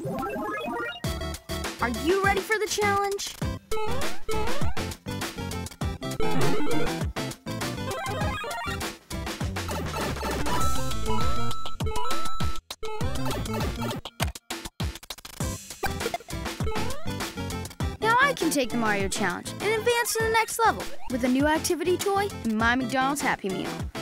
Are you ready for the challenge? Now I can take the Mario Challenge and advance to the next level with a new activity toy and My McDonald's Happy Meal.